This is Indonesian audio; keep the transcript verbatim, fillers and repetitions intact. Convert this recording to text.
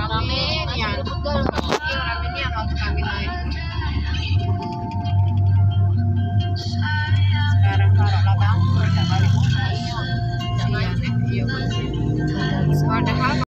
Ramen yan. Yung ramen yan, waktu kami naik. Sekarang taruh labang, udah balik. Iya, iya. Padahal